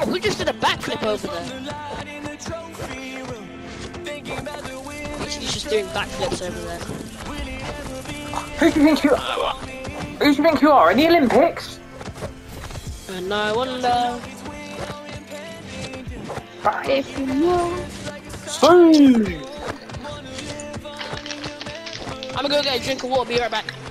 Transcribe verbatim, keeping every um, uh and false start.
Who just did a backflip over there? He's just doing backflips over there. Who do you think you are? Who do you think you are? In the Olympics? Uh, no wonder. If you know. Spoon! I'm gonna go get a drink of water, be right back.